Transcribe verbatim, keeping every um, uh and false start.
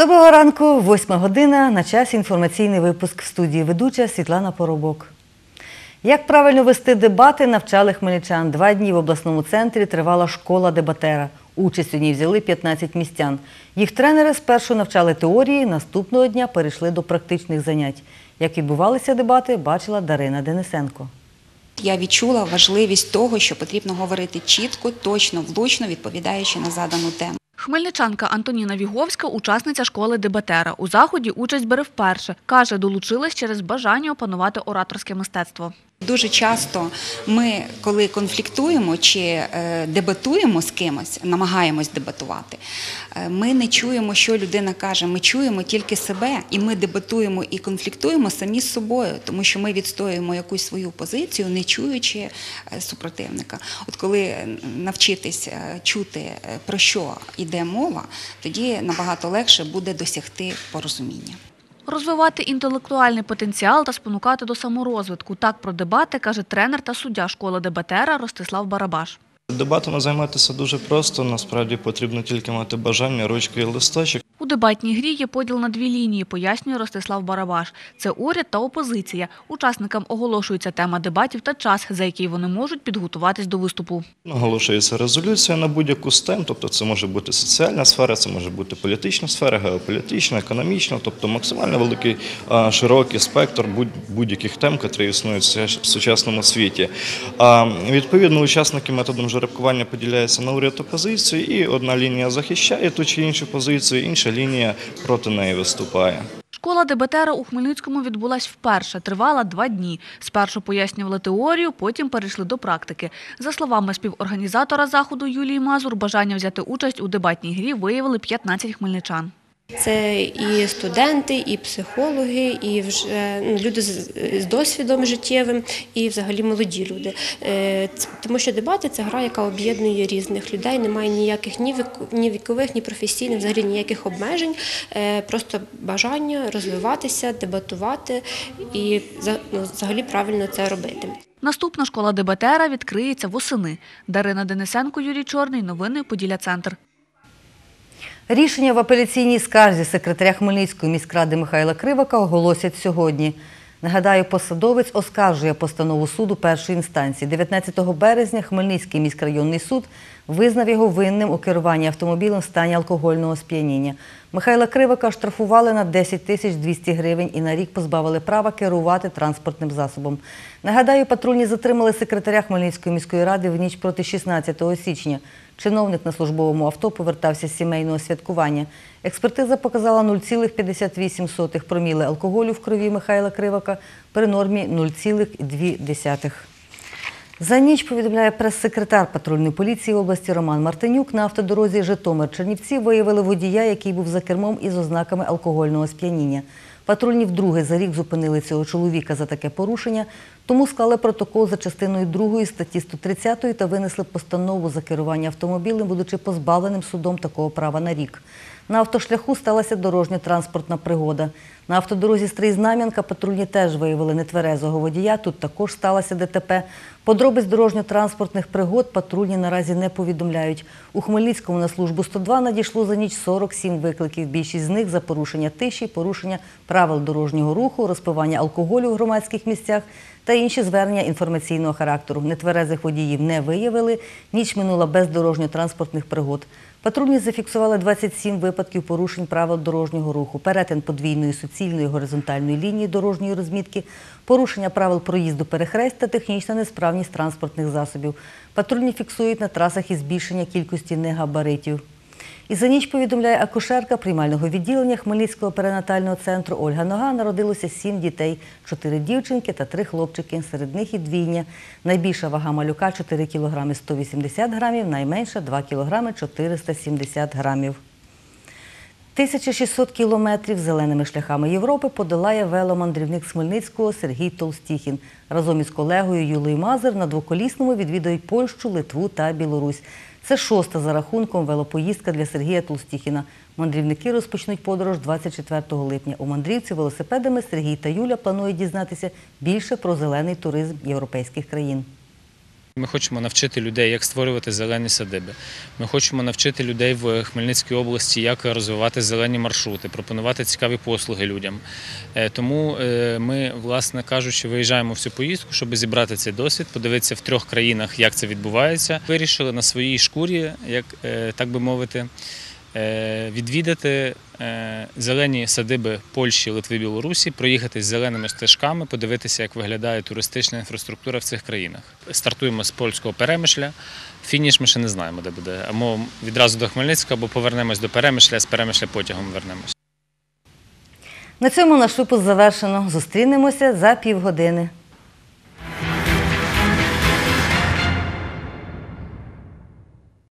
Доброго ранку, восьма година, на часі інформаційний випуск, в студії ведуча Світлана Поробок. Як правильно вести дебати, навчали хмельничан. Два дні в обласному центрі тривала школа дебатера. Участь у ній взяли п'ятнадцять містян. Їх тренери спершу навчали теорії, наступного дня перейшли до практичних занять. Як відбувалися дебати, бачила Дарина Денисенко. Я відчула важливість того, що потрібно говорити чітко, точно, влучно, відповідаючи на задану тему. Хмельничанка Антоніна Віговська – учасниця школи дебатера. У заході участь бере вперше. Каже, долучилась через бажання опанувати ораторське мистецтво. Дуже часто ми, коли конфліктуємо чи дебатуємо з кимось, намагаємось дебатувати, ми не чуємо, що людина каже, ми чуємо тільки себе, і ми дебатуємо і конфліктуємо самі з собою, тому що ми відстоюємо якусь свою позицію, не чуючи супротивника. От коли навчитись чути, про що йде мова, тоді набагато легше буде досягти порозуміння. Розвивати інтелектуальний потенціал та спонукати до саморозвитку. Так про дебати каже тренер та суддя школи дебатера Ростислав Барабаш. Дебатами займатися дуже просто, насправді потрібно тільки мати бажання, ручку і листочок. У дебатній грі є поділ на дві лінії, пояснює Ростислав Барабаш. Це уряд та опозиція. Учасникам оголошується тема дебатів та час, за який вони можуть підготуватись до виступу. Оголошується резолюція на будь-яку з тем, тобто це може бути соціальна сфера, це може бути політична сфера, геополітична, економічна, тобто максимально великий, широкий спектр будь-яких тем, які існують в сучасному світі. Відповідно, учасники методом жеребкування поділяються на уряд, опозицію, і одна лінія захищає ту чи іншу позицію, інша лінія проти неї виступає. Школа дебатера у Хмельницькому відбулась вперше, тривала два дні. Спершу пояснювали теорію, потім перейшли до практики. За словами співорганізатора заходу Юлії Мазур, бажання взяти участь у дебатній грі виявили п'ятнадцять хмельничан. Це і студенти, і психологи, і вже люди з досвідом життєвим, і взагалі молоді люди. Тому що дебати – це гра, яка об'єднує різних людей, немає ніяких ні вікових, ні професійних, взагалі ніяких обмежень, просто бажання розвиватися, дебатувати і взагалі правильно це робити. Наступна школа дебатера відкриється восени. Дарина Денисенко, Юрій Чорний. Новини Поділля-Центр. Рішення в апеляційній скарзі секретаря Хмельницької міськради Михайла Кривака оголосять сьогодні. Нагадаю, посадовець оскаржує постанову суду першої інстанції. дев'ятнадцятого березня Хмельницький міськрайонний суд визнав його винним у керуванні автомобілем в стані алкогольного сп'яніння. Михайла Кривака штрафували на десять тисяч двісті гривень і на рік позбавили права керувати транспортним засобом. Нагадаю, патрульні затримали секретаря Хмельницької міської ради в ніч проти шістнадцятого січня. Чиновник на службовому авто повертався з сімейного святкування. Експертиза показала нуль цілих п'ятдесят вісім сотих проміле алкоголю в крові Михайла Кривака при нормі нуль цілих дві десятих. За ніч, повідомляє прес-секретар патрульної поліції області Роман Мартинюк, на автодорозі Житомир-Чернівці виявили водія, який був за кермом із ознаками алкогольного сп'яніння. Патрульні вдруге за рік зупинили цього чоловіка за таке порушення, тому склали протокол за частиною другої статті сто тридцять та винесли постанову за керування автомобілем, будучи позбавленим судом такого права на рік. На автошляху сталася дорожньо-транспортна пригода. На автодорозі Стрий-Знам'янка патрульні теж виявили нетверезого водія, тут також сталося ДТП. Подробиць дорожньо-транспортних пригод патрульні наразі не повідомляють. У Хмельницькому на службу сто два надійшло за ніч сорок сім викликів. Більшість з них за порушення тиші, порушення правил дорожнього руху, розпивання алкоголю в громадських місцях та інші звернення інформаційного характеру. Нетверезих водіїв не виявили, ніч минула без дорожньо-транспортних пригод. Патрульні зафіксували двадцять сім випадків порушень правил дорожнього руху, перетин подвійної суцільної горизонтальної лінії дорожньої розмітки, порушення правил проїзду перехресть та технічна несправність транспортних засобів. Патрульні фіксують на трасах і збільшення кількості негабаритів. І за ніч, повідомляє акушерка приймального відділення Хмельницького перинатального центру Ольга Нога, народилося сім дітей – чотири дівчинки та три хлопчики, серед них і двійня. Найбільша вага малюка – чотири кілограми сто вісімдесят грамів, найменша – два кілограми чотириста сімдесят грамів. тисяча шістсот кілометрів зеленими шляхами Європи подолає веломандрівник з Хмельницького Сергій Толстіхін. Разом із колегою Юлією Мазур на двоколісному відвідують Польщу, Литву та Білорусь. Це шоста за рахунком велопоїздка для Сергія Толстіхіна. Мандрівники розпочнуть подорож двадцять четвертого липня. У мандрівці велосипедами Сергій та Юля планують дізнатися більше про зелений туризм європейських країн. Ми хочемо навчити людей, як створювати зелені садиби. Ми хочемо навчити людей в Хмельницькій області, як розвивати зелені маршрути, пропонувати цікаві послуги людям. Тому ми, власне кажучи, виїжджаємо в цю поїздку, щоб зібрати цей досвід, подивитися в трьох країнах, як це відбувається. Вирішили на своїй шкурі, як так би мовити, відвідати зелені садиби Польщі, Литви, Білорусі, проїхатись зеленими стежками, подивитися, як виглядає туристична інфраструктура в цих країнах. Стартуємо з польського Перемишля, фініш ми ще не знаємо, де буде. Або відразу до Хмельницького, або повернемось до Перемишля, з Перемишля потягом вернемось. На цьому наш випуск завершено. Зустрінемося за півгодини.